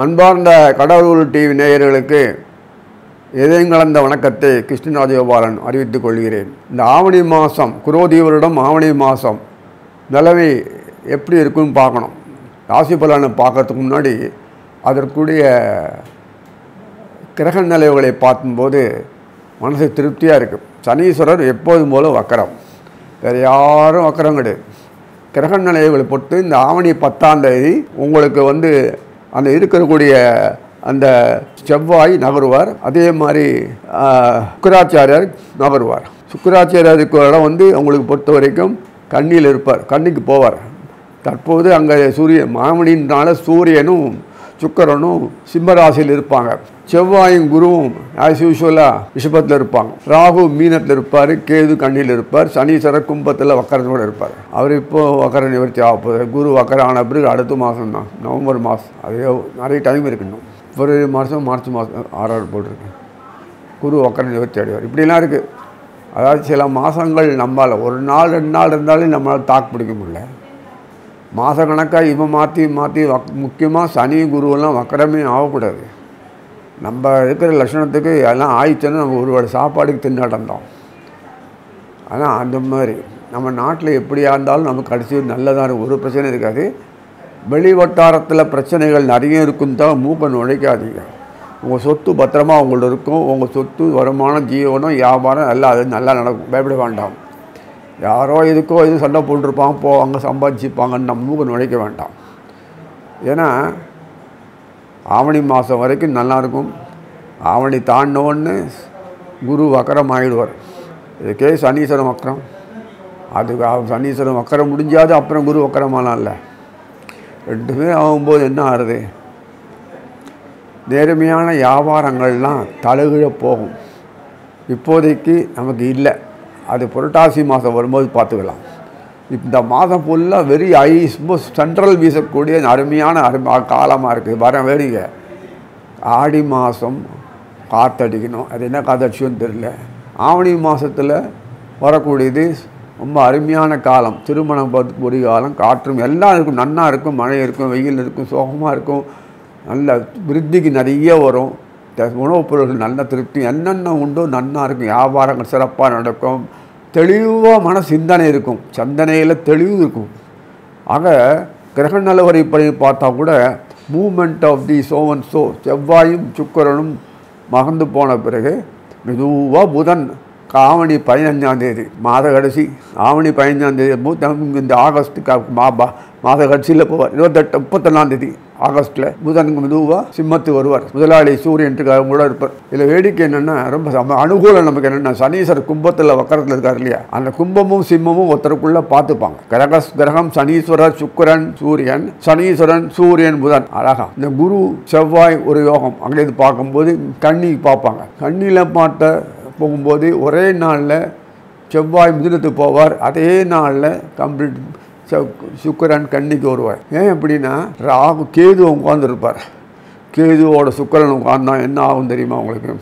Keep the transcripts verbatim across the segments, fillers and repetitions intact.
அன்பார்ந்த கடவுள் டிவி நேயர்களுக்கு இதயங்கலந்த வணக்கத்தை கிருஷ்ணராஜகோபாலன் அறிவித்துக் கொள்கிறேன். இந்த ஆவணி மாதம் குரோதி வருடம் ஆவணி மாதம் நிலவை எப்படி இருக்குன்னு பார்க்கணும். ராசி பலனை பார்க்கறதுக்கு முன்னாடி அதற்குரிய கிரக நிலைவுகளை பார்க்கும்போது மனசு திருப்தியாக இருக்குது. சனீஸ்வரர் எப்போதும் போல வக்கரம், வேறு யாரும் வக்கரம் கிடையாது. கிரக நிலைவுகளை பொறுத்து இந்த ஆவணி பத்தாம் தேதி உங்களுக்கு வந்து அந்த இருக்கக்கூடிய அந்த செவ்வாய் நகருவார். அதே மாதிரி சுக்கராச்சாரியர் நகருவார். சுக்கராச்சாரியருக்கு இடம் வந்து உங்களுக்கு பொறுத்த வரைக்கும் கண்ணியில் இருப்பார், கண்ணிக்கு போவார். தற்போது அங்கே சூரியன் மாமணினால சூரியனும் சுக்கரனும் சிம்மராசியில் இருப்பாங்க. செவ்வாயும் குருவும் ஆஸ் யூஸ்வலாக ரிஷபத்தில் இருப்பாங்க. ராகு மீனத்தில் இருப்பார், கேது கண்ணியில் இருப்பார், சனீஸ்வரர் கும்பத்தில் வக்கரத்தோடு இருப்பார். அவர் இப்போது வக்கர நிவர்த்தி ஆகப்போகுது. குரு வக்கரம் ஆன பிறகு அடுத்த மாதம் தான், நவம்பர் மாதம். அதே நிறைய டைம் இருக்கணும். பிப்ரவரி மாதம் மார்ச் மாதம் ஆறாறு போட்டிருக்கு. குரு வக்கர நிவர்த்தி அடைவார். இப்படிலாம் இருக்குது. அதாவது சில மாதங்கள் நம்மளால் ஒரு நாள் ரெண்டு நாள் இருந்தாலும் நம்மளால் தாக்கு பிடிக்க முடியல. மாத கணக்காக இவன் மாற்றி மாற்றி வக் முக்கியமாக சனி குருவெல்லாம் வக்கரமே ஆகக்கூடாது. நம்ம இருக்கிற லட்சணத்துக்கு எல்லாம் ஆயிடுச்சுன்னா நம்ம ஒரு வேளை சாப்பாடுக்கு திண்டாட்டம்தான். ஆனால் அந்த மாதிரி நம்ம நாட்டில் எப்படியா இருந்தாலும் நமக்கு கடைசி நல்லதாக ஒரு பிரச்சனை இருக்காது. வெளி வட்டாரத்தில் பிரச்சனைகள் நிறைய இருக்கும் தான் மூக்க நுழைக்காதீங்க. உங்கள் சொத்து பத்திரமா உங்கள்ட்ட இருக்கும். உங்கள் சொத்து வருமானம் ஜீவனம் வியாபாரம் எல்லாம் அது நல்லா நடக்கும். பயப்பட வேண்டாம். யாரோ இதுக்கோ இது சண்டை போட்டுருப்பாங்க, போ அங்கே சம்பாதிச்சுப்பாங்கன்னு நம்ம மூக்க நுழைக்க வேண்டாம். ஏன்னா ஆவணி மாதம் வரைக்கும் நல்லாயிருக்கும். ஆவணி தாண்டினோன்னு குரு வக்கரம் ஆகிடுவார். இதுக்கே சனீஸ்வரம் வக்கரம். அதுக்கு சனீஸ்வரம் வக்கரம் முடிஞ்சாது, அப்புறம் குரு வக்கரமாலாம் இல்லை. ரெண்டுமே ஆகும்போது என்ன ஆகுது, நேர்மையான வியாபாரங்கள்லாம் தலைகீழ போகும். இப்போதைக்கு நமக்கு இல்லை. அது புரட்டாசி மாதம் வரும்போது பார்த்துக்கலாம். இந்த மாதம் ஃபுல்லாக வெரி ஐ சென்ட்ரல் வீசக்கூடிய அருமையான அருமை காலமாக இருக்குது. வர வேடிக்கை ஆடி மாதம் காற்றடிக்கணும். அது என்ன காற்றடிச்சுன்னு தெரியல. ஆவணி மாதத்தில் வரக்கூடியது ரொம்ப அருமையான காலம். திருமணம் பொறி காலம், காற்றும் எல்லாம் இருக்கும். நன்னா இருக்கும், மழை இருக்கும், வெயில் இருக்கும், சோகமாக இருக்கும். நல்ல விருத்திக்கு நிறைய வரும். உணவுப் பொருட்கள் நல்ல திருப்தி என்னென்ன உண்டோ நன்னா இருக்கும். வியாபாரங்கள் சிறப்பாக நடக்கும். தெளிவாக மன சிந்தனை இருக்கும். சிந்தனையில் தெளிவு இருக்கும். ஆக கிரக நிலவரை படி பார்த்தா கூட moment of the so and so செவ்வாயும் சுக்கரனும் மகந்து போன பிறகு மெதுவாக புதன் ஆவணி பதினஞ்சாம் தேதி மாத கடைசி ஆவணி பதினஞ்சாம் தேதி இந்த ஆகஸ்ட்டுக்கு மா மாத கடைசியில் போவார். இருபத்தெட்டு முப்பத்தொன்னாம் தேதி ஆகஸ்ட்டில் புதனுக்கு மெதுவாக சிம்மத்து வருவார். முதலாளி சூரியன்ட்டுக்காக கூட இருப்பார். இதில் வேடிக்கை என்னென்னா ரொம்ப அனுகூலம் நமக்கு என்னென்னா, சனீஸ்வரர் கும்பத்தில் வக்கரத்தில் இருக்கார் இல்லையா, அந்த கும்பமும் சிம்மமும் ஒருத்தருக்குள்ளே பார்த்துப்பாங்க. கிரக கிரகம் சனீஸ்வரர் சுக்கரன் சூரியன், சனீஸ்வரன் சூரியன் புதன். அழகா இந்த குரு செவ்வாய் ஒரு யோகம். அங்கேருந்து பார்க்கும்போது கண்ணி பார்ப்பாங்க. கண்ணியில் பார்த்த போகும்போது ஒரே நாளில் செவ்வாய் மிதுனத்துக்கு போவார். அதே நாளில் கம்ப்ளீட் சுக்கரன் கண்ணிக்கு வருவார். ஏன் அப்படின்னா ராகு கேது உட்காந்துருப்பார். கேதுவோட சுக்கரன் உட்காந்தா என்ன ஆகும் தெரியுமா உங்களுக்கு?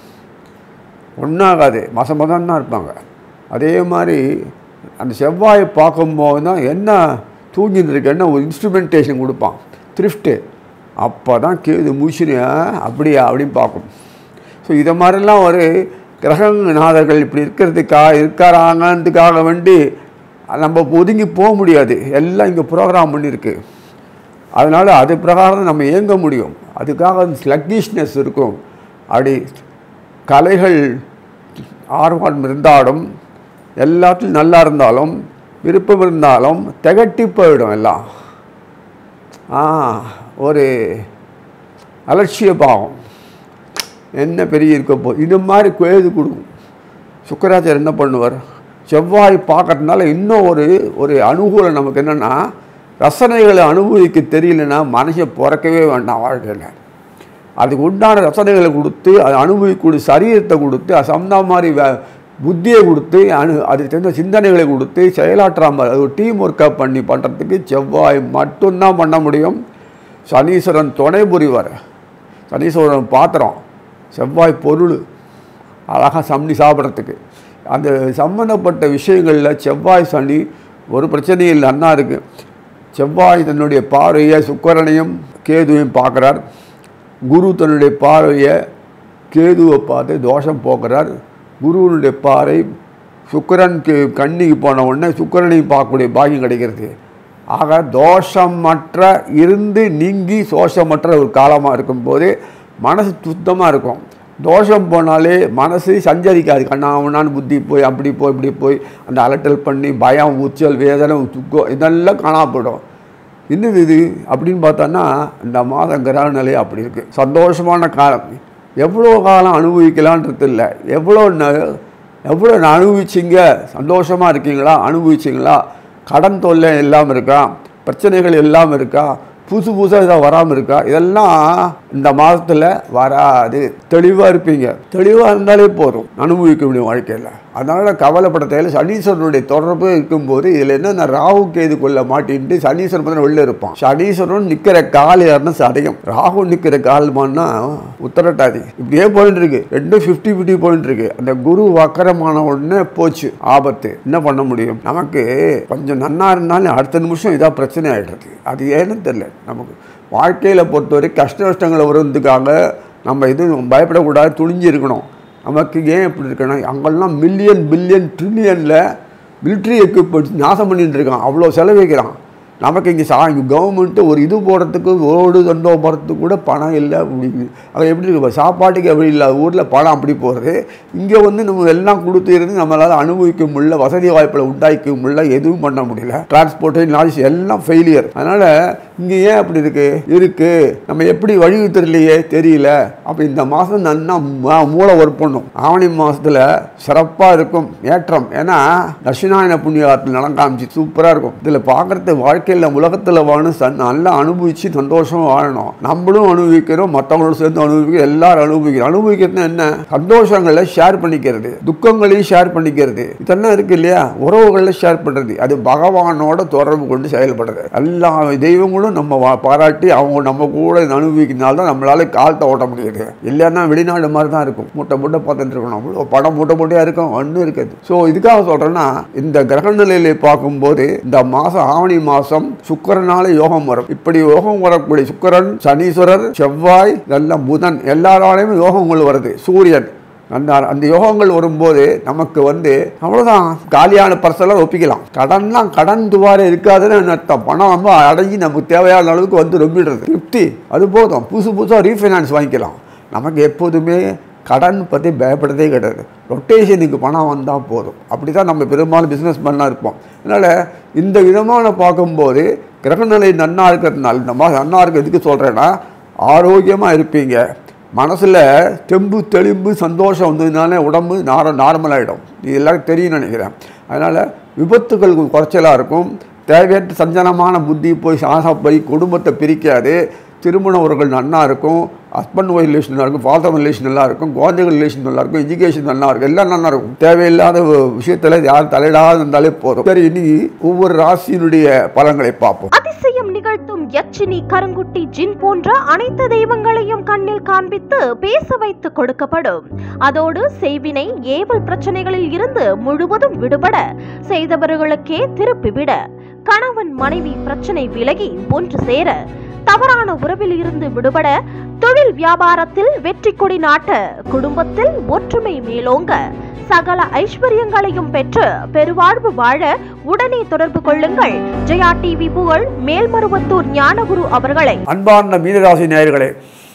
ஒன்றாகாது, மசம் மதம் தான் இருப்பாங்க. அதே மாதிரி அந்த செவ்வாயை பார்க்கும்போது தான் என்ன தூங்கின்னு இருக்கேன்னா ஒரு இன்ஸ்ட்ருமெண்டேஷன் கொடுப்பான், த்ரிஃப்ட்டு. அப்போ தான் கேது முழிச்சுன்னு அப்படியா அப்படின்னு பார்க்கும். ஸோ இதை மாதிரிலாம் ஒரு கிரகநாதர்கள் இப்படி இருக்கிறதுக்காக இருக்கிறாங்கன்றதுக்காக வேண்டி நம்ம ஒதுங்கி போக முடியாது. எல்லாம் இங்கே ப்ரோக்ராம் பண்ணியிருக்கு. அதனால் அது பிரகாரம் நம்ம இயங்க முடியும். அதுக்காக ஸ்லக்கிஷ்னஸ் இருக்கும். அப்படி கலைகள் ஆர்வம் இருந்தாலும் எல்லாத்துலையும் நல்லா இருந்தாலும் விருப்பம் இருந்தாலும் திகட்டி போயிடும். எல்லாம் ஆ ஒரு அலட்சிய பாவம் என்ன பெரிய இருக்க போ இது மாதிரி கேது கொடுக்கும். சுக்கராச்சாரியர் என்ன பண்ணுவார், செவ்வாய் பார்க்கறதுனால இன்னும் ஒரு ஒரு அனுகூலம் நமக்கு என்னென்னா, ரசனைகளை அனுபவிக்க தெரியலன்னா மனுஷன் பிறக்கவே வேண்டாம் வாழ்க்கையில். அதுக்கு உண்டான ரசனைகளை கொடுத்து அதை அனுபவிக்கூடிய சரீரத்தை கொடுத்து அது சம்மந்த மாதிரி வே புத்தியை கொடுத்து அனு அதுக்கு தெரிந்த சிந்தனைகளை கொடுத்து செயலாற்றாமல் அது ஒரு டீம் ஒர்க்கப் பண்ணி பண்ணுறதுக்கு செவ்வாய் மட்டும்தான் பண்ண முடியும். சனீஸ்வரன் துணை புரிவார். சனீஸ்வரன் பாத்திரம், செவ்வாய் பொருள் அழகாக சம்னி சாப்பிட்றதுக்கு. அந்த சம்பந்தப்பட்ட விஷயங்களில் செவ்வாய் சனி ஒரு பிரச்சனையும் இல்லை, அண்ணா இருக்குது. செவ்வாய் தன்னுடைய பார்வையை சுக்கரனையும் கேதுவையும் பார்க்குறார். குரு தன்னுடைய பார்வையை கேதுவை பார்த்து தோஷம் போக்குறார். குருவனுடைய பார்வை சுக்கிரனுக்கு கண்ணிக்கு போன உடனே சுக்கிரனையும் பார்க்கக்கூடிய பாக்கியம் கிடைக்கிறது. ஆக தோஷமற்ற இருந்து நீங்கி சோஷமற்ற ஒரு காலமாக இருக்கும்போது மனசு சுத்தமாக இருக்கும். தோஷம் போனாலே மனசு சஞ்சரிக்காது. கண்ணாமண்ணான்னு புத்தி போய் அப்படி போய் இப்படி போய் அந்த அலட்டல் பண்ணி பயம் உச்சல் வேதனை துக்கம் இதெல்லாம் காணாப்படும். இன்னும் இது அப்படின்னு பார்த்தோன்னா இந்த மாதம் கிரக நிலை அப்படி இருக்குது. சந்தோஷமான காலம். எவ்வளோ காலம் அனுபவிக்கலான்றது இல்லை. எவ்வளோ ந எவ்வளோ அனுபவிச்சிங்க, சந்தோஷமாக இருக்கீங்களா, அனுபவிச்சிங்களா, கடன் தொல்லை எல்லாம் இருக்கா, பிரச்சனைகள் எல்லாம் இருக்கா, புதுசு புதுசாக இதாக வராமல் இருக்கா, இதெல்லாம் இந்த மாதத்தில் வராது. தெளிவாக இருப்பீங்க. தெளிவாக இருந்தாலே போதும் அனுபவிக்க முடியும் வாழ்க்கையில். அதனால் கவலைப்பட தேவையில்லை. சனீஸ்வரனுடைய தொடர்பு இருக்கும்போது இதில் என்ன ராகு கேது கொள்ள மாட்டின்ட்டு சனீஸ்வரன் பார்த்தா வெளில இருப்பான். சனீஸ்வரன் நிற்கிற கால் யாருன்னா சதயம், ராகு நிற்கிற கால்மான்னா உத்தரட்டாதி. இப்படியே போயிட்டு இருக்கு. ரெண்டும் ஃபிஃப்டி ஃபிஃப்டி போயிட்டு இருக்கு. அந்த குரு வக்கரமான உடனே போச்சு ஆபத்து. என்ன பண்ண முடியும்? நமக்கு கொஞ்சம் நன்னா இருந்தாலும் அடுத்த நிமிஷம் இதாக பிரச்சனை ஆகிடுறது. அது ஏன்னு தெரியல. நமக்கு வாழ்க்கையில் பொறுத்தவரை கஷ்ட நஷ்டங்களை வருவதுக்காக நம்ம எதுவும் பயப்படக்கூடாது, துணிஞ்சு இருக்கணும். நமக்கு ஏன் எப்படி இருக்குன்னா அங்கெல்லாம் மில்லியன் பில்லியன் ட்ரில்லியனில் மிலிட்ரி எக்யூப்மெண்ட்ஸ் நாசம் பண்ணிட்டு இருக்கான். அவ்வளோ செலவிக்கிறான். நமக்கு இங்கே சா இங்கே கவர்மெண்ட்டு ஒரு இது போடுறதுக்கு ஓடு தண்டோ போகிறதுக்கு கூட பணம் இல்லை. அப்படி அது எப்படி இருக்கு? சாப்பாட்டுக்கு எப்படி இல்லை ஊரில் பணம் அப்படி போகிறது. இங்கே வந்து நம்ம எல்லாம் கொடுத்து இருந்து நம்மளால் அனுபவிக்க முடியல, வசதி வாய்ப்பில் உண்டாக்க முடியல, எதுவும் பண்ண முடியல. டிரான்ஸ்போர்ட்டு லாஜிஸ் எல்லாம் ஃபெயிலியர். அதனால் இங்கே ஏன் அப்படி இருக்குது இருக்குது நம்ம எப்படி வழி தெரியலையே தெரியல. அப்போ இந்த மாதம் நல்லா மூளை ஒர்க் பண்ணும். ஆவணி மாதத்தில் சிறப்பாக இருக்கும் ஏற்றம். ஏன்னா தட்சிணாயன புண்ணியத்தில் நலம் காமிச்சு சூப்பராக இருக்கும். இதில் பார்க்குறது வாழ்க்கை உலகத்தில் வாழணும், நல்லா அனுபவிச்சு சந்தோஷமா வாழணும். நம்மளும் அனுபவிக்கிறோம், மற்றவங்களோட சேர்ந்து அனுபவிக்கிறோம், எல்லாரும் அனுபவிக்கிறோம். அனுபவிக்கிறது என்ன? சந்தோஷங்களை ஷேர் பண்ணிக்கிறது, துக்கங்களையும் ஷேர் பண்ணிக்கிறது, இதெல்லாம் இருக்கு இல்லையா? உறவுகளை ஷேர் பண்றது, அது பகவானோட தொடர்பு கொண்டு செயல்படுறது. எல்லா தெய்வங்களும் நம்ம பாராட்டி அவங்க நம்ம கூட அனுபவிக்கிறதுனால நம்மளால காலத்தை ஓட்ட முடியுது. இல்லைன்னா வெளிநாடு மாதிரி தான் இருக்கும். மூட்டை மூட்டை பார்த்துட்டு இருக்கணும். அவ்வளோ படம் மூட்டை மூட்டையா இருக்கும், ஒன்றும் இருக்காது. ஸோ இதுக்காக சொல்றேன்னா இந்த கிரக நிலையில பார்க்கும்போது இந்த மாசம் ஆவணி மாசம் சுக்கிரனால யோகம் வரும். இப்படி யோகம் வரக்கூடிய சுக்கிரன், சனீஸ்வரர், செவ்வாய், நல்ல புதன் எல்லாராலையும் யோகங்கள் வருது. சூரியன் அந்த அந்த யோகங்கள் வரும்போது நமக்கு வந்து அவ்வளோதான். காலியான பர்செல்லாம் ஒப்பிக்கலாம். கடன்லாம் கடன் துவாரே இருக்காதுன்னு அர்த்தம். பணம் நம்ம அடைஞ்சி நமக்கு தேவையான அளவுக்கு வந்து ரொம்பிடுறது. ஃபிஃப்டி அது போதும். புதுசு புதுசாக ரீஃபைனான்ஸ் வாங்கிக்கலாம். நமக்கு எப்போதுமே கடன் பற்றி பயப்படுறதே கிடையாது. ரொட்டேஷனுக்கு பணம் வந்தால் போதும். அப்படி தான் நம்ம பெரும்பாலும் பிஸ்னஸ் பண்ணால் இருப்போம். அதனால் இந்த விதமான பார்க்கும்போது கிரகநிலை நன்னா இருக்கிறதுனால இந்த மாதிரி நன்னா இருக்கிறதுக்கு சொல்கிறேன்னா ஆரோக்கியமாக இருப்பீங்க. மனசில் தெம்பு தெளிம்பு சந்தோஷம் வந்ததுனால உடம்பு நார நார்மலாகிடும். இது எல்லாருக்கும் தெரியும் நினைக்கிறேன். அதனால் விபத்துகள் குறைச்சலாக இருக்கும். தேவையற்ற சஞ்சலமான புத்தி போய் சாசப்படி குடும்பத்தை பிரிக்காது. திருமண உறவுகள் நன்னா இருக்கும். ஹஸ்பண்ட் ஒய்ஃப் ரிலேஷன் நல்லா இருக்கும், ஃபாதர் ரிலேஷன் நல்லா இருக்கும், குழந்தைகள் ரிலேஷன் நல்லா இருக்கும், எஜுகேஷன் நல்லா இருக்கும், எல்லாம் நல்லா இருக்கும். தேவையில்லாத விஷயத்தில் யாரும் தலையிடாது இருந்தாலே போதும். சரி, இனி ஒவ்வொரு ராசியினுடைய பலன்களை பார்ப்போம். அதிசயம் நிகழ்த்தும் யட்சினி, கருங்குட்டி, ஜின் போன்ற அனைத்து தெய்வங்களையும் கண்ணில் காண்பித்து பேச வைத்து கொடுக்கப்படும். அதோடு செய்வினை ஏவல் பிரச்சனைகளில் இருந்து முழுவதும் விடுபட, செய்தவர்களுக்கே திருப்பிவிட, கணவன் மனைவி பிரச்சனை விலகி ஒன்று சேர, தவறான உறவில் இருந்து விடுபட, தொழில் வியாபாரத்தில் வெற்றி கொடி நாட்ட, குடும்பத்தில் ஒற்றுமை மேலோங்க, சகல ஐஸ்வர்யங்களையும் பெற்று பெருவாழ்வு வாழ உடனே தொடர்பு கொள்ளுங்கள் ஜெயா டிவி புகழ் மேல்மருவத்தூர் ஞானகுரு அவர்களை. அன்பார்ந்த மீனராசி நேயர்களே,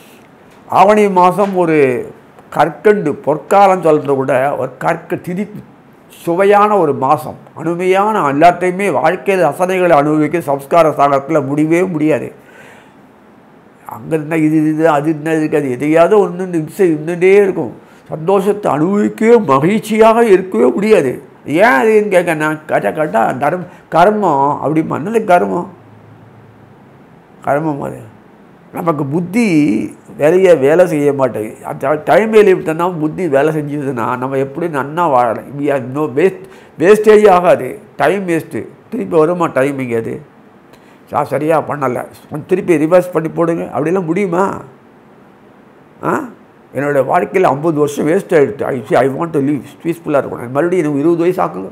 ஆவணி மாதம் ஒரு கற்கண்டு பொற்காலம் சொல்றத விட ஒரு கற்க திதி சுவையான ஒரு மாதம். அனுமையான எல்லாத்தையுமே வாழ்க்கையில் அசனைகளை அனுபவிக்க சம்ஸ்கார சாகரத்தில் முடியவே முடியாது. அங்கே இருந்தால் இது இது அது என்ன இருக்காது. எதையாவது ஒன்று நிமிஷம் இருந்துகிட்டே இருக்கும். சந்தோஷத்தை அனுபவிக்கவே மகிழ்ச்சியாக இருக்கவே முடியாது. ஏன் அதுன்னு கேட்க நான் கட்ட கட்டா தர்ம கர்மம் அப்படிமா. என்னது கர்மம்? கர்மம் அது நமக்கு புத்தி வேலையை வேலை செய்ய மாட்டேங்குது. டைம் வேலையை தந்தால் புத்தி வேலை செஞ்சதுன்னா நம்ம எப்படி நன்னா வாழலாம். இன்னும் வேஸ்ட் வேஸ்டேஜ் ஆகாது. Time waste. திருப்பி வருமா டைம் எங்கேயாது? சா சரியாக பண்ணலை, திருப்பி ரிவர்ஸ் பண்ணி போடுங்க. அப்படிலாம் முடியுமா? ஆ என்னோடய வாழ்க்கையில் ஐம்பது வருஷம் வேஸ்ட் ஆகிடுச்சு. I see I want to live பீஸ்ஃபுல்லாக இருக்கணும். மறுபடியும் எனக்கு இருபது வயசு ஆக்குங்க.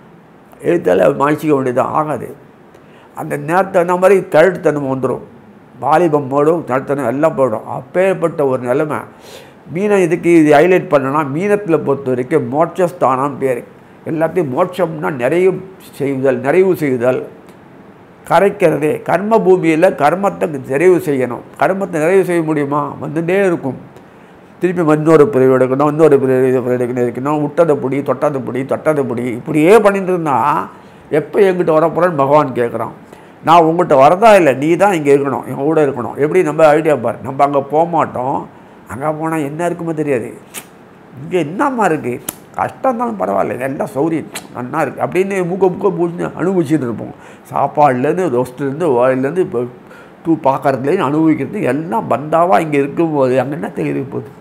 எழுத்தால் மாய்ச்சிக்க வேண்டியதான். ஆகாது. அந்த நேரத்தை அந்த மாதிரி கழுட்டுத்தனம் வந்துடும். வாலிபம் போடும், நடத்தணும், எல்லாம் போயிடும். அப்பேற்பட்ட ஒரு நிலைமை. மீனம் இதுக்கு இது ஹைலைட் பண்ணனா, மீனத்தில் பொறுத்த வரைக்கும் மோட்சஸ்தானம் பேர். எல்லாத்தையும் மோட்சம்னா நிறைவு செய்தல், நிறைவு செய்தல், கரைக்கிறதே. கர்ம பூமியில் கர்மத்தை நிறைவு செய்யணும். கர்மத்தை நிறைவு செய்ய முடியுமா? வந்துட்டே இருக்கும். திருப்பி இன்னொரு பிரிவு எடுக்கணும், இன்னொரு பிரிவு எடுக்கணும் இருக்கணும், விட்டதை பிடி, தொட்டதை பிடி, தொட்டதை பிடி, இப்படியே பண்ணிட்டு இருந்தால் எப்போ எங்கிட்ட வரப்போகிறேன்னு பகவான் கேட்குறான். நான் உங்கள்கிட்ட வரதா இல்லை, நீ தான் இங்கே இருக்கணும், எங்கள் கூட இருக்கணும். எப்படி நம்ம ஐடியா பாரு. நம்ம அங்கே போக மாட்டோம், அங்கே போனால் என்ன இருக்குமோ தெரியாது. இங்கே என்னம்மா இருக்குது, கஷ்டம் இருந்தாலும் பரவாயில்ல, எல்லாம் சௌரியம் நல்லா இருக்குது அப்படின்னு மூக்க மூக்க பூச்சி அனுபவிச்சுட்டு இருப்போம். சாப்பாடுலேருந்து, ரோஸ்ட்லேருந்து, வாயிலேருந்து இப்போ டூ பார்க்கறதுலேருந்து அனுபவிக்கிறது எல்லாம் பந்தாவாக இங்கே இருக்கும்போது அங்கே என்ன தெரிய போகுது?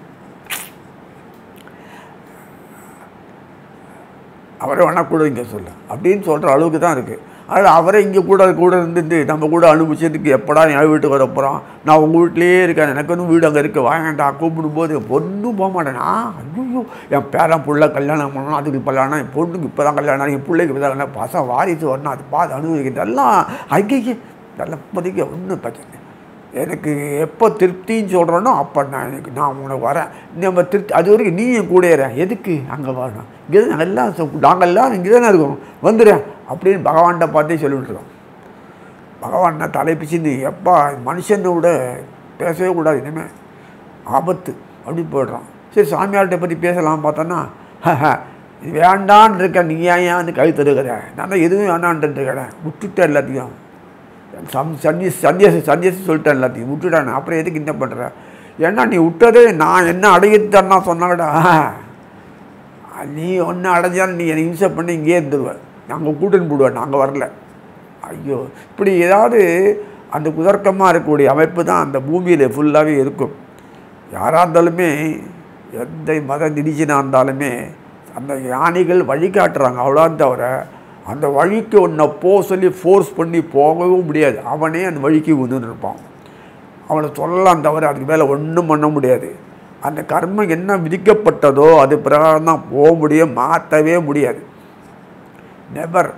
அவரை வேணால் கூட இங்கே சொல்ல அப்படின்னு சொல்கிற அளவுக்கு தான் இருக்குது. அதில் அவரே இங்கே கூட கூட இருந்துட்டு நம்ம கூட அனுபவிச்சதுக்கு எப்படா என் வீட்டுக்கு வர போகிறான், நான் உங்கள் வீட்லேயே இருக்கேன், எனக்கு ஒன்றும் வீடு அங்கே இருக்குது, வாங்கண்டா கூப்பிடும்போது பொண்ணும் போக மாட்டேனா. ஐயோ என் பேரன் பிள்ளை கல்யாணம் பண்ணணும், அதுக்கு இப்போலாம் என் பொண்ணுக்கு இப்போ தான் கல்யாணம், என் பிள்ளைக்கு இப்போ தான் பசங்க வாரிசு வரணும், அது பார்த்து அனுபவிக்கிறது எல்லாம் ஐயே நல்ல இப்போதைக்கு ஒன்றும் பிரச்சனை. எனக்கு எப்போ திருப்தின்னு சொல்கிறேனோ அப்போ நான் எனக்கு நான் உனக்கு வரேன், நம்ம திருப்தி அது வரைக்கும் நீ என் கூட ஏறேன், எதுக்கு அங்கே வரணும், இங்கே தான் எல்லாம் நாங்கள்லாம் இங்கே தானே இருக்கோம், வந்துடுறேன் அப்படின்னு பகவான்கிட்ட பார்த்தே சொல்லிவிட்டுருக்கோம். பகவான் தலைப்பிச்சு எப்பா மனுஷனோட பேசவே கூடாது, இனிமேல் ஆபத்து அப்படி போய்ட்றான். சரி சாமியார்கிட்ட பற்றி பேசலாம் பார்த்தோன்னா, இது வேண்டான்னு இருக்கேன், நீ ஏன் ஏன் கை தருகிறேன், நான் தான் எதுவும் வேண்டான்ட்டு இருக்கிறேன், விட்டுட்டேன் எல்லாத்தையும், சம் சன்னியஸ் சன்னியாசி சன்னியாசி சொல்லிட்டேன், எல்லாத்தையும் விட்டுட்டானே, அப்புறம் எதுக்கு என்ன பண்ணுறேன், ஏன்னா நீ விட்டதே நான் என்ன அடையிட்டேன்னா சொன்னாங்கடா, நீ ஒன்று அடைஞ்சாலும் நீ என்னை இன்செப்ட் பண்ணி இங்கேயே இருந்துருவேன், நாங்கள் கூட்டுன்னு போடுவேன், நாங்கள் வரல. ஐயோ இப்படி ஏதாவது அந்த குதர்க்கமாக இருக்கக்கூடிய அமைப்பு தான் அந்த பூமியில் ஃபுல்லாகவே இருக்கும். யாராக இருந்தாலுமே எந்த மத நிதிஜனாக இருந்தாலுமே அந்த ஞானிகள் வழிகாட்டுறாங்க, அவ்வளோதான் தவிர அந்த வழிக்கு ஒன்றை போக சொல்லி ஃபோர்ஸ் பண்ணி போகவும் முடியாது. அவனே அந்த வழிக்கு வந்துன்னு இருப்பான், அவனை சொல்லலாம் தவிர அதுக்கு மேலே ஒன்றும் பண்ண முடியாது. அந்த கர்மம் என்ன விதிக்கப்பட்டதோ அது பிரகாரம் தான் போக முடியும், மாற்றவே முடியாது. நெவர்.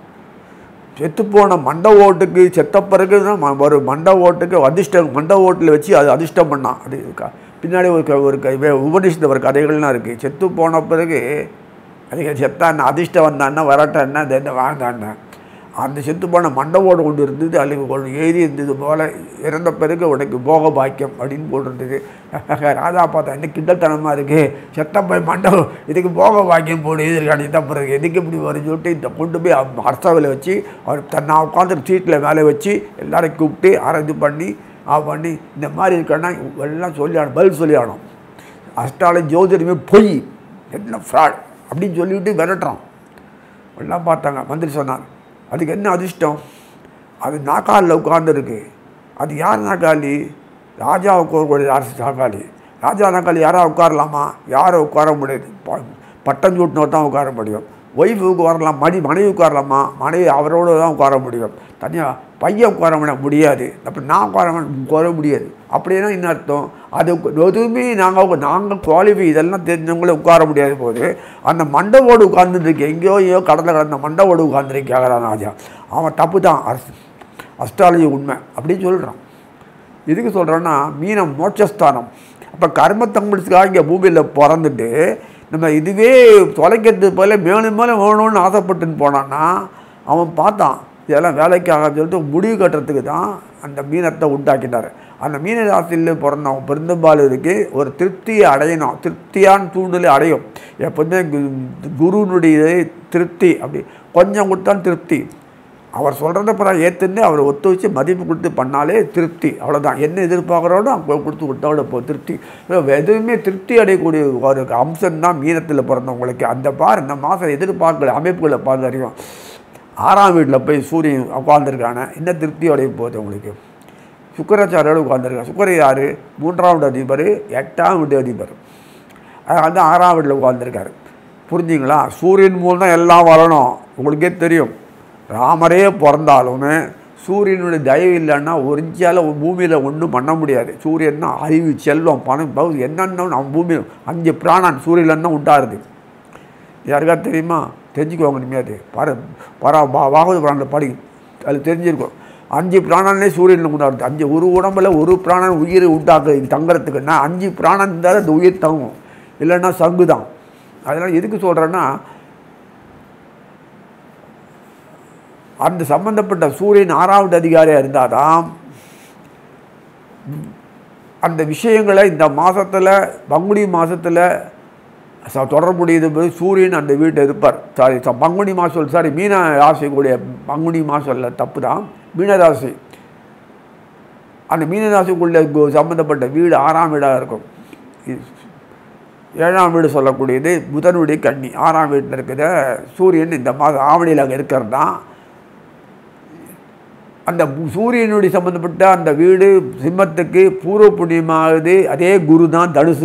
செத்துப்போன மண்ட ஓட்டுக்கு செத்த பிறகு தான் ஒரு மண்ட ஓட்டுக்கு அதிர்ஷ்டம், மண்ட ஓட்டில் வச்சு அது அதிர்ஷ்டம் பண்ணான். அது பின்னாடி ஒரு ஒரு உபநிஷத்து ஒரு கதைகள்லாம் இருக்குது. செத்து போன பிறகு அதுக்கு செத்தான்னா அதிர்ஷ்டம் வந்தான்னா வரட்டான்னா அது என்ன வாழ்ந்தான்னா, அந்த செத்து போன மண்டவோடு கொண்டு இருந்தது, அல்லது கொண்டு எழுதி இருந்தது போல் இறந்த பிறகு உனக்கு போக பாக்கியம் அப்படின்னு போட்டுருந்தது. ராஜா பார்த்தா என்ன கிண்டத்தனமாக இருக்குது, செத்த போய் மண்டபம் இதுக்கு போக பாக்கியம் போட்டு எழுதிருக்கானு தான் பிறகு எதுக்கு இப்படி வரும்னு சொல்லிட்டு இந்த கொண்டு போய் அரசவையில் வச்சு அவர் தன்னை உட்காந்து சீட்டில் மேலே வச்சு எல்லோரையும் கூப்பிட்டு அரேஞ்சு பண்ணி ஆ பண்ணி இந்த மாதிரி இருக்கன்னா எல்லாம் சொல்லி ஆனும், பதில் சொல்லி ஆனோம். அஸ்ட்ராலஜி ஜோதிடமே பொய், என்ன ஃப்ராட் அப்படின்னு சொல்லிவிட்டு விரட்டுறான். எல்லாம் பார்த்தாங்க. மந்திரி சொன்னார், அதுக்கு என்ன அதிர்ஷ்டம், அது நாக்காலில் உட்காந்துருக்கு. அது யார் நாக்காளி? ராஜாவுக்கு ஒரு அரசு நாக்காளி. ராஜா நாக்காளி யாராக உட்காரலாமா? யாரை உட்கார முடியாது, பட்டம் சூட்டினோர் தான் உட்கார முடியும். ஒய்ஃபுக்கு வரலாம், மணி மனைவி உட்காரலாமா? மனைவி அவரோடு தான் உட்கார முடியும். தனியாக பையன் உட்கார முடியாது, அப்போ நான் உட்கார உட்கார முடியாது. அப்படின்னா என்ன அர்த்தம்? அது எதுவுமே நாங்கள் நாங்கள் குவாலிஃபை இதெல்லாம் தெரிஞ்சவங்களே உட்கார முடியாது போது அந்த மண்டவோடு உட்கார்ந்துருக்கு, எங்கேயோ ஏதோ கடலில் கடந்த மண்டவோடு உட்கார்ந்துருக்காகிறான் ராஜா. அவன் தப்பு தான், அரசு அஸ்ட்ராலஜி உண்மை அப்படின்னு சொல்கிறான். இதுக்கு சொல்கிறோன்னா மீனம் மோட்சஸ்தானம். அப்போ கர்மத்தங்களுக்கு இங்கே பூமியில் பிறந்துட்டு நம்ம இதுவே தொலைக்கிறது போல மேலும் மேலும் வேணும்னு ஆசைப்பட்டுன்னு போனான்னா அவன் பார்த்தான் இதெல்லாம் வேலைக்காக சொல்லிட்டு முடிவு கட்டுறதுக்கு தான் அந்த மீனத்தை உண்டாக்கிட்டார். அந்த மீன ராசியில் பிறந்தவன் பெருந்தபாலுக்கு ஒரு திருப்தியை அடையணும், திருப்தியான சூழ்நிலை அடையும். எப்போதுமே குருனுடைய திருப்தி அப்படி கொஞ்சம் கொடுத்தாலும் திருப்தி. அவர் சொல்கிறத பிறகு ஏற்றுன்னு அவர் ஒத்து வச்சு மதிப்பு கொடுத்து பண்ணாலே திருப்தி, அவ்வளோதான். என்ன எதிர்பார்க்குறோடோ அவங்க கொடுத்து கொடுத்தோட இப்போ திருப்தி. எதுவுமே திருப்தி அடையக்கூடிய ஒரு அம்சம்தான் மீனத்தில் பிறந்தவங்களுக்கு. அந்த பார் இந்த மாதம் எதிர்பார்க்கல அமைப்புகளை பார்த்து அறியும். ஆறாம் வீட்டில் போய் சூரியன் உட்காந்துருக்கானே என்ன திருப்தி அடைய போகுது உங்களுக்கு. சுக்கராச்சாரியோடு உட்காந்துருக்காங்க. சுக்கர யார்? மூன்றாம் வீட்டு அதிபர், எட்டாம் வீட்டு அதிபர். அது வந்து ஆறாம் வீட்டில் உட்காந்துருக்காரு. புரிஞ்சுங்களா? சூரியன் மூலம் தான் எல்லாம் வரணும். உங்களுக்கே தெரியும், ராமரே பிறந்தாலுமே சூரியனுடைய தயவு இல்லைன்னா ஒரு இன்ச்சால் பூமியில் ஒன்றும் பண்ண முடியாது. சூரியன்னா அறிவு, செல்வம், பணம், பகுதி என்னென்ன நம்ம பூமியில் அஞ்சு பிராணன் சூரியன்தான் உண்டாருது. யாருக்கா தெரியுமா? தெரிஞ்சுக்குவாங்க. இனிமேல் அது பர பரா பா பாகவத புராணத்தில் படி அது தெரிஞ்சிருக்கும். அஞ்சு பிராணனே சூரியனில் உண்டாடுது. அஞ்சு ஒரு உடம்புல ஒரு பிராணன் உயிர் உண்டாக்கு தங்குறதுக்குன்னா அஞ்சு பிராணன் இருந்தால் அந்த உயிர் தங்கும், இல்லைன்னா சங்கு தான். அதனால் எதுக்கு சொல்கிறேன்னா, அந்த சம்பந்தப்பட்ட சூரியன் ஆறாவது அதிகாரியாக இருந்தால் தான் அந்த விஷயங்களை இந்த மாதத்தில் பங்குனி மாதத்தில் தொடர்புடையது போது சூரியன் அந்த வீட்டில் இருப்பார். சாரி பங்குனி மாதம் சாரி மீன ராசிக்குடைய பங்குனி மாதம் தப்பு தான், மீனராசி. அந்த மீனராசிக்குள்ளே சம்மந்தப்பட்ட வீடு ஆறாம் வீடாக இருக்கும். ஏழாம் வீடு சொல்லக்கூடியது புதனுடைய கன்னி. ஆறாம் வீட்டில் இருக்கிற சூரியன் இந்த மாதம் ஆவணியில் அங்கே இருக்கிறது தான். அந்த சூரியனுடைய சம்மந்தப்பட்ட அந்த வீடு சிம்மத்துக்கு பூர்வ புண்ணியமாகுது. அதே குரு தான் தனுசு,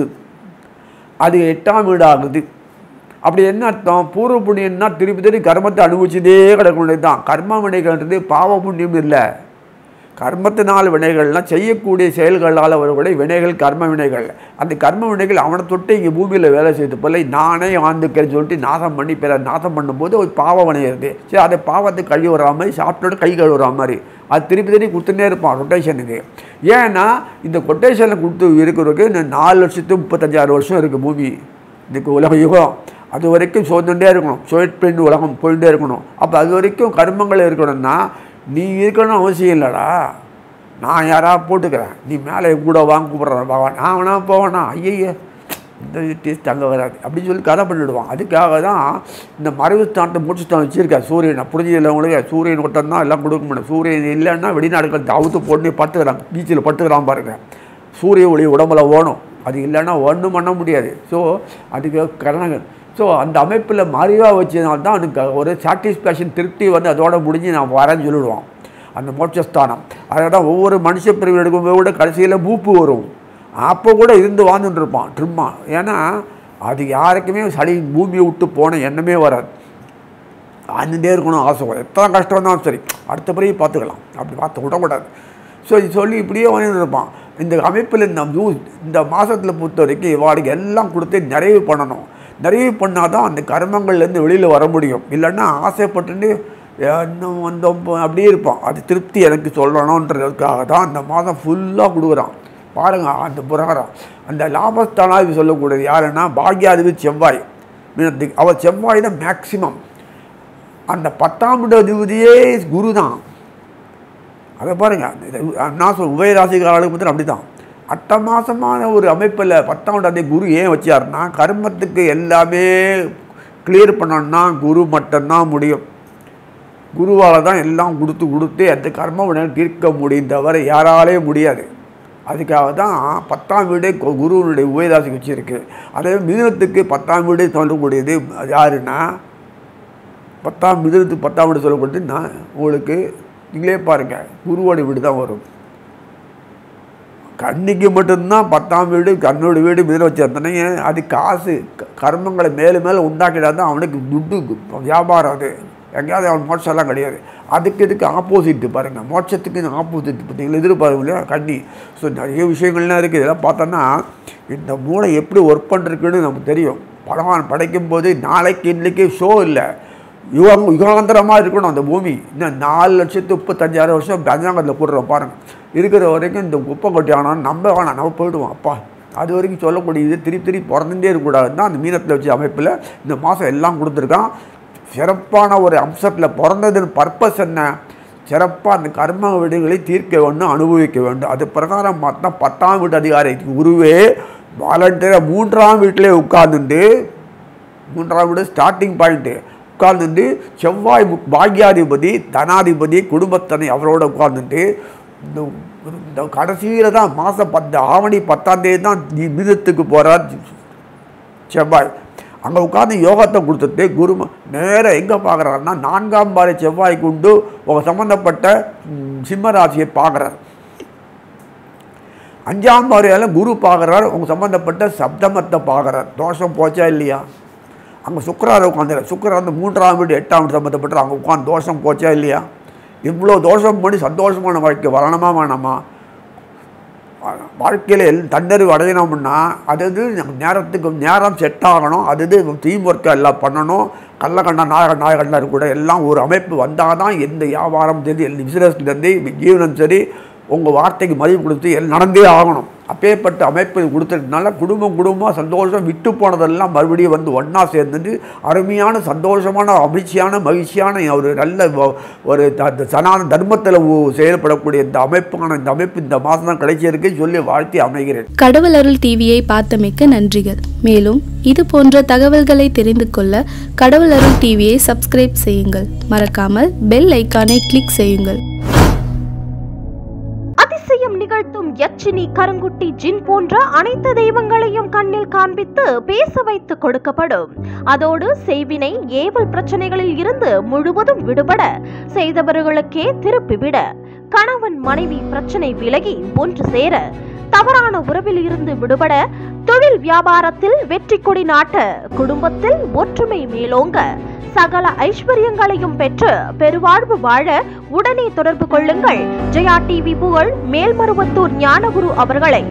அது எட்டாம் வீடு ஆகுது. அப்படி என்ன அர்த்தம்? பூர்வ புண்ணியம்னா திருப்பி திருப்பி கர்மத்தை அனுபவிச்சதே கிடக்கக்கூடியது தான். கர்ம வினைகள்ன்றது பாவ புண்ணியம் இல்லை. கர்மத்தினால் வினைகள்லாம் செய்யக்கூடிய செயல்களால் வரக்கூடிய வினைகள் கர்ம வினைகள். அந்த கர்ம வினைகள் அவனை தொட்டு இங்கே பூமியில் வேலை செய்து போல நானே ஆண்டுக்கிறேன்னு சொல்லிட்டு நாசம் பண்ணி பிற நாசம் பண்ணும்போது ஒரு பாவ வினை இருக்குது. சரி, அதை பாவத்தை கழுவுற மாதிரி சாப்பிட்டோட கை கழுவுற மாதிரி அது திருப்பி திருப்பி கொடுத்துட்டே இருப்பான் ரொட்டேஷனுக்கு. ஏன்னா இந்த கொட்டேஷனில் கொடுத்து இருக்கிறதுக்கு இந்த நாலு லட்சத்து முப்பத்தஞ்சாறு வருஷம் இருக்குது பூமி, இதுக்கு உலக யுகம். அது வரைக்கும் சோர்ந்துட்டே இருக்கணும், சுழற்பின் உலகம் போயிட்டே இருக்கணும். அப்போ அது வரைக்கும் கர்மங்கள் இருக்கணும்னா நீ இருக்கணும் அவசியம் இல்லைடா, நான் யாராவது போட்டுக்கிறேன், நீ மேலே கூட வாங்க கூப்பிட்றேன் பகவான், நான் வேணா போவேண்ணா, ஐயய்ய இந்த டேஸ்ட் அங்கே வராது அப்படின்னு சொல்லி கதை பண்ணிவிடுவான். அதுக்காக தான் இந்த மறைவு ஸ்தானத்தை மூச்சுத்தான் வச்சுருக்கேன் சூரியனை. புரிஞ்சதில்லை உங்களுக்கு? சூரியன் ஒருத்தன் தான் எல்லாம் கொடுக்க முடியும். சூரியன் இல்லைன்னா வெளிநாடுகள் அவுத்து போட்டு பட்டுக்கிறாங்க, பீச்சில் பட்டுக்கிறான் பாருங்க. சூரிய ஒளி உடம்புல ஓணும், அது இல்லைன்னா ஒன்றும் பண்ண முடியாது. ஸோ அதுக்கு கரணங்கள். ஸோ அந்த அமைப்பில் மறைவாக வச்சதுனால தான் எனக்கு ஒரு சாட்டிஸ்ஃபேக்ஷன் திருப்தி வந்து அதோட முடிஞ்சு நான் வரேன்னு சொல்லிடுவான் அந்த மோட்சஸ்தானம். அதனால தான் ஒவ்வொரு மனுஷ பிரிவு எடுக்கும்போது கூட கடைசியில் மூப்பு வரும். அப்போ கூட இருந்து வாழ்ந்துட்டு இருப்பான் ட்ரிம்மா. ஏன்னா அது யாருக்குமே சளி பூமியை விட்டு போன எண்ணமே வராது. வாழ்ந்துட்டே இருக்கணும் ஆசை. எத்தனை கஷ்டம் தான் சரி, அடுத்த பிறகு பார்த்துக்கலாம், அப்படி பார்த்து விடக்கூடாது. ஸோ இது சொல்லி இப்படியே வாழ்ந்துட்டு இருப்பான். இந்த அமைப்பில் இந்த இந்த மாதத்தில் பொறுத்த வரைக்கும் இவாளுக்கு எல்லாம் கொடுத்து நிறைவு பண்ணணும். நிறைவு பண்ணால் தான் அந்த கர்மங்கள்லேருந்து வெளியில் வர முடியும். இல்லைன்னா ஆசைப்பட்டுட்டு இன்னும் வந்தோம் அப்படியே இருப்பான். அது திருப்தி எனக்கு சொல்லணுன்றதுக்காக தான் அந்த மாதம் ஃபுல்லாக கொடுக்குறான். பாருங்கள் அந்த புரகாரம். அந்த லாபஸ்தானாதிபதி சொல்லக்கூடியது யாருன்னா பாக்யாதிபதி செவ்வாய். மீனத்துக்கு அவர் செவ்வாய் தான் மேக்சிமம். அந்த பத்தாம் இட அதிபதியே குரு தான். அதை பாருங்கள், நான் சொல் உபயராசிக்காரர்களுக்கு பற்றி அப்படி தான். அட்ட மாதமான ஒரு அமைப்பில் பத்தாம் இடத்தை குரு ஏன் வச்சாருன்னா கர்மத்துக்கு எல்லாமே கிளியர் பண்ணணும்னா குரு மட்டும்தான் முடியும். குருவால் தான் எல்லாம் கொடுத்து கொடுத்து அந்த கர்ம வினையை தீர்க்க முடியும், தவிர யாராலே முடியாது. அதுக்காக தான் பத்தாம் வீடே குருவனுடைய உபயராசிக்கு வச்சுருக்கு. அதே மிதுனத்துக்கு பத்தாம் வீடே சொல்லக்கூடியது யாருன்னா பத்தாம் மிதுனத்துக்கு பத்தாம் வீடு சொல்லக்கூடியது நான் உங்களுக்கு நீங்களே பாருங்கள், குருவோட வீடு தான் வரும். கண்ணிக்கு மட்டும்தான் பத்தாம் வீடு கண்ணோட வீடு மிதில் வச்சிருந்தேனே. அது காசு கர்மங்களை மேலே மேலே உண்டாக்கிடாது தான் அவனுக்கு துட்டு வியாபாரம். அது எங்கேயாவது அவன் மோட்சம்லாம் கிடையாது. அதுக்கு இதுக்கு ஆப்போசிட்டு பாருங்கள், மோட்சத்துக்கு ஆப்போசிட் பார்த்தீங்களா எதிர்பார்க்க இல்லையா கண்ணி. ஸோ நிறைய விஷயங்கள்லாம் இருக்குது. இதெல்லாம் பார்த்தோன்னா இந்த மூளை எப்படி ஒர்க் பண்ணுறதுக்குன்னு நமக்கு தெரியும். பகவான் படைக்கும் போது நாளைக்கு இன்றைக்கி ஷோ இல்லை, யுகம் யுகாந்தரமாக இருக்கணும் அந்த பூமி. இன்னும் நாலு லட்சத்து முப்பத்தஞ்சாயிரம் வருஷம் பஞ்சாங்கத்தில் போடுறோம் பாருங்கள். இருக்கிற வரைக்கும் இந்த குப்பை கொட்டி ஆனால் நம்ம வேணாம், நம்ம போயிடுவோம். அப்பா அது வரைக்கும் சொல்லக்கூடியது திருப்பி திருப்பி பிறந்துட்டே இருக்கக்கூடாதுன்னு தான் அந்த மீனத்தில் வச்ச அமைப்பில் இந்த மாதம் எல்லாம் கொடுத்துருக்கான். சிறப்பான ஒரு அம்சத்தில் பிறந்ததின் பர்பஸ் என்ன? சிறப்பாக அந்த கர்ம வீடுகளை தீர்க்க வேண்டும், அனுபவிக்க வேண்டும். அது பிரகாரம் பார்த்தா பத்தாம் வீட்டு அதிகாரி குருவே வாலண்டியராக மூன்றாம் வீட்டிலே உட்கார்ந்துட்டு, மூன்றாம் வீடு ஸ்டார்டிங் பாயிண்ட்டு உட்கார்ந்துட்டு செவ்வாய் பாக்யாதிபதி தனாதிபதி குடும்பத்தனை அவரோட உட்கார்ந்துட்டு இந்த இந்த கடைசியில் தான் மாதம் பத்து ஆவணி பத்தாம் தேதி தான் மிதுனத்துக்கு போகிறார் செவ்வாய். அங்கே உட்காந்து யோகத்தை கொடுத்துட்டு குரு நேராக எங்கே பார்க்குறாருன்னா நான்காம் பாறை செவ்வாய் கொண்டு உங்கள் சம்மந்தப்பட்ட சிம்மராசியை பார்க்குறார். அஞ்சாம் பாறையால் குரு பார்க்குறார், உங்கள் சம்மந்தப்பட்ட சப்தமத்தை பார்க்குறார். தோஷம் போச்சா இல்லையா? அங்கே சுக்கராரை உட்காந்துற சுக்கரா வந்து மூன்றாம் வீடு எட்டாம் வீடு சம்மந்தப்பட்ட அங்கே உட்காந்து தோஷம் போச்சா இல்லையா? இவ்வளோ தோஷம் பண்ணி சந்தோஷமான வாழ்க்கை வரணுமா வேணாமா? வாழ்க்கையில் எல் தன்னறிவு அடையணும்னா அது இது நம்ம நேரத்துக்கு நேரம் செட் ஆகணும். அது இது டீம் ஒர்க்கை எல்லாம் பண்ணணும். கள்ளக்கண்ணா நாயக நாயகண்ணர் கூட எல்லாம் ஒரு அமைப்பு வந்தால் தான் எந்த வியாபாரம் சரி எந்த பிஸ்னஸ்லேருந்து ஜீவனம் சரி உங்கள் வார்த்தைக்கு மதிப்பு கொடுத்து எல்லாம் நடந்தே ஆகணும். அப்பேற்பட்ட அமைப்பு கொடுத்ததுனால குடும்பம் குடும்பமாக சந்தோஷம் விட்டு போனதெல்லாம் மறுபடியும் வந்து ஒன்றா சேர்ந்துட்டு அருமையான சந்தோஷமான அமைச்சியான மகிழ்ச்சியான ஒரு நல்ல ஒரு சனாதன தர்மத்தில் செயல்படக்கூடிய இந்த அமைப்பான இந்த அமைப்பு இந்த மாதம் தான் கிடைச்சிருக்கு சொல்லி வாழ்த்தி அமைகிறேன். கடவுள் அருள் டிவியை பார்த்தமைக்க நன்றிகள். மேலும் இது போன்ற தகவல்களை தெரிந்து கொள்ள கடவுள் அருள் டிவியை சப்ஸ்கிரைப் செய்யுங்கள். மறக்காமல் பெல் ஐக்கானை கிளிக் செய்யுங்கள். அதிசயம் நிகழ்த்தும் யட்சினி கருங்குட்டி ஜின் போன்ற அனைத்து தெய்வங்களையும் கண்ணில் காண்பித்து பேச வைத்து கொடுக்கப்படும். அதோடு செய்வினை ஏவல் பிரச்சனைகளில் இருந்து முழுவதும் விடுபட, செய்தவர்களுக்கே திருப்பிவிட, கணவன் மனைவி பிரச்சனை விலகி ஒன்று சேர, தவறான உறவில் இருந்து விடுபட, தொழில் வியாபாரத்தில் வெற்றி கொடி நாட்ட, குடும்பத்தில் ஒற்றுமை மேலோங்க, சகல ஐஸ்வர்யங்களையும் பெற்று பெருவாழ்வு வாழ உடனே தொடர்பு கொள்ளுங்கள். ஜெயா டிவி புகழ் மேல்மருவத்தூர் ஞானகுரு அவர்களை.